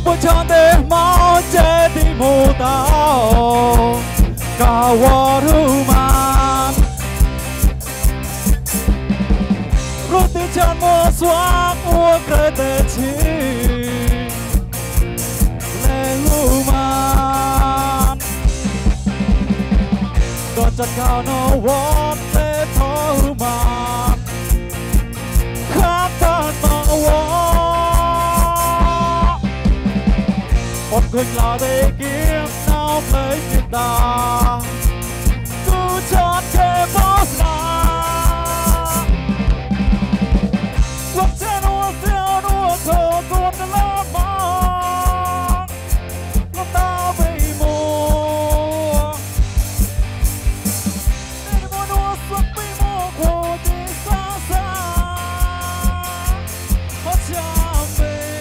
Bữa cho để máu chết đi mù tao cả hoa rưu màn rồi từ chân mùa xóa của cơ thể chi lệ hưu màn còn chân cao nó vót lệ thó hưu màn khát tan mà vót một người là để kiếm nào lấy người ta cứ chọn kề bó xa cuộc chơi đua phiêu đua thở tuôn đến lá vàng nó ta về mùa để mùa đua suốt vì mùa khổ thì xa xa hết chẳng về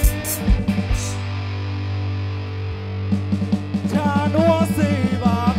cha đua gì bạc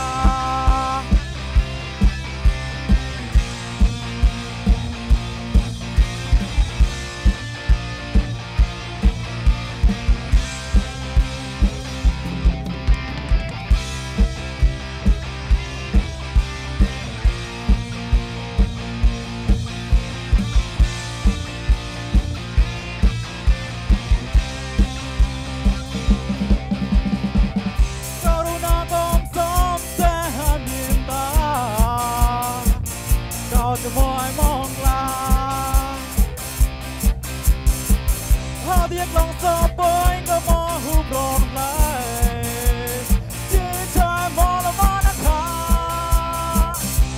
cho mọi mong là hoa tiếc lòng sao bơi có mò hụp rộn lại chỉ trái mò là má đã khá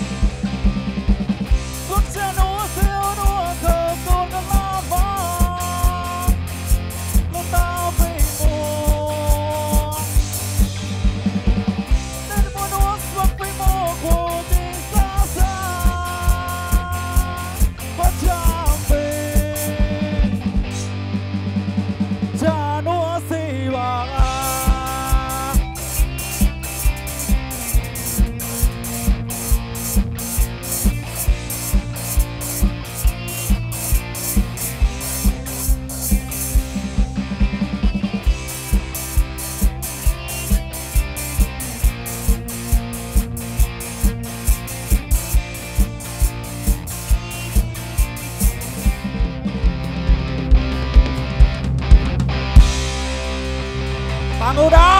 cuộc chơi đua siêu đua thơ tuôn đã lá vàng lòng tao về mùa nên mùa đua suốt với mùa khổ thì xa xa chẳng về cha đua xì bạc Bang Uda